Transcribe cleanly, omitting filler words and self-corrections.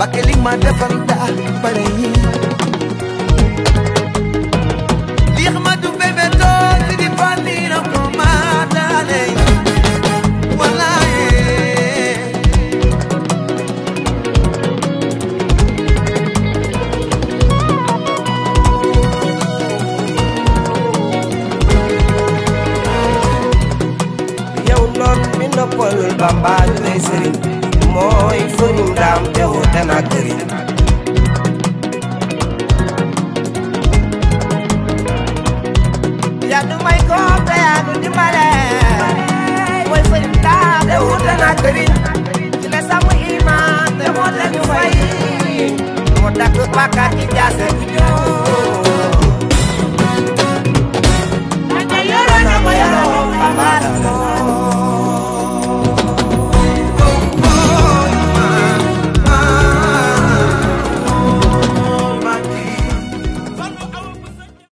Bakeling ma defal daa bare yi Liix ma du bébé tool si di fànni na ko ma daale Wallaahi yow noon mi noppalul Bamba lay sëriñ mooy fëriñ daam te wuute na këriñ yaa du may ko te yaa du dimbale mooy fëriñ daam te wuute na këriñ ci la sàmm iman te moo te ñu fay moo dakk bàkkaat ci jaase bu ñëw